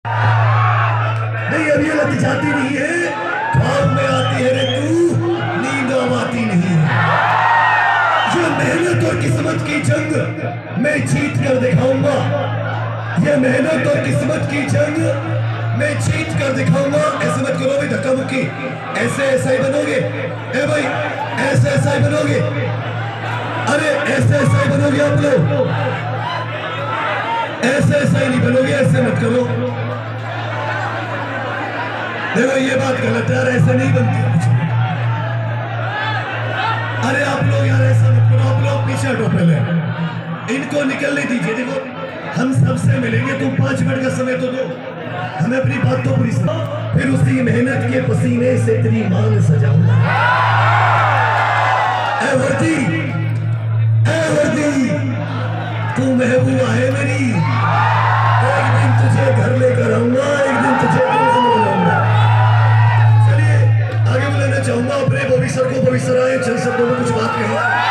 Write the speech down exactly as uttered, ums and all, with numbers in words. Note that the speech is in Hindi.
नहीं अब ये लत जाती नहीं है, ख्वाब में आती है रे तू, नींद आती नहीं है। ये मेहनत और किस्मत की जंग मैं जीत कर दिखाऊंगा, ये मेहनत और किस्मत की जंग मैं जीत कर दिखाऊंगा। ऐसे मत करो भाई, धक्का मुक्की, ऐसे ऐसा ही बनोगे। ए भाई ऐसे ऐसा ही बनोगे, अरे ऐसे ऐसा ही बनोगे आप लोग, ऐसे ऐसा ही नहीं बनोगे, ऐसे मत करो। देखो ये बात गलत है यार, ऐसे नहीं बनती कुछ। अरे आप लोग यार ऐसा मत करो, आप लोग पीछे हटो पहले, इनको निकलने दीजिए। देखो हम सबसे मिलेंगे, तुम पांच मिनट का समय तो दो, हमें अपनी बात तो पूरी सुनो। फिर उसी मेहनत के पसीने से तेरी मान सजाऊंगा। ऐ वर्दी, ऐ वर्दी, तू महबूबा है मेरी, एक दिन तुझे घर लेकर आऊंगा, एक दिन तुझे बुलाऊंगा। चलिए आगे बुलाना चाहूंगा अपने बॉबी सर को, बॉबी सर आए, चल सब दोनों कुछ बात कहें।